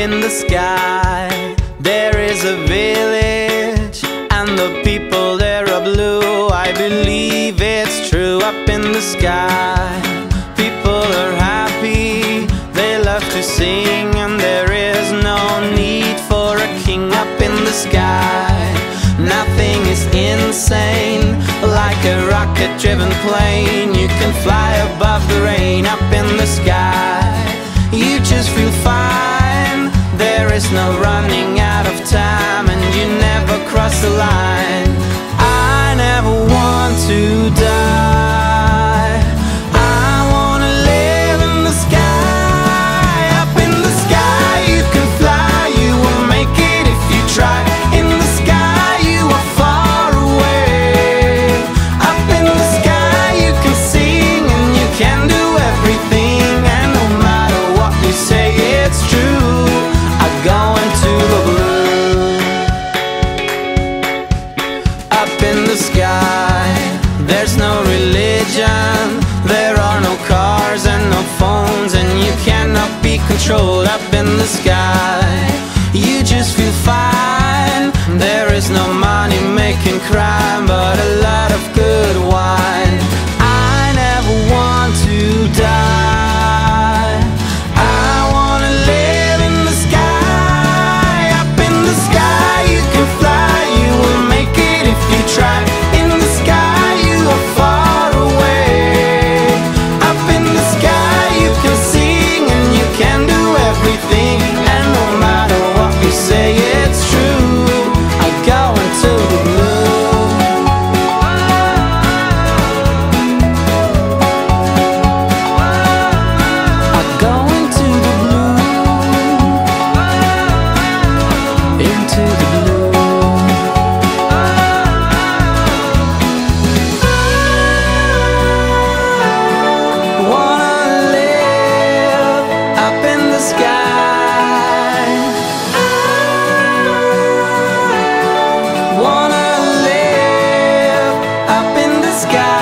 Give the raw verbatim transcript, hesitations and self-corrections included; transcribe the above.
in the sky there is a village, and the people there are blue. I believe it's true. Up in the sky people are happy, they love to sing, and there is no need for a king. Up in the sky nothing is insane, like a rocket-driven plane. You can fly above the rain. Up in the sky you just feel fine. There is no running out of time, and you never cross the line. I never want to die. I wanna live in the sky. Up in the sky you can fly, you will make it if you try. In the sky you are far away. Up in the sky you can sing, and you can do everything, and no matter what you say it's true. I go into the blue. Up in the sky there's no religion, there are no cars and no phones, and you cannot be controlled. Up in the sky you just feel fine. There is no money making crime, but a lot of good wine. I never want to die. I wanna live in the sky. Up in the sky you can fly, you will make it if you try. In the sky you are far away. Up in the sky you can sing, and you can do everything, and no matter what you say it's true. I go into the blue. I go into the blue. Into the blue. Wanna live up in the sky. Wanna live up in the sky.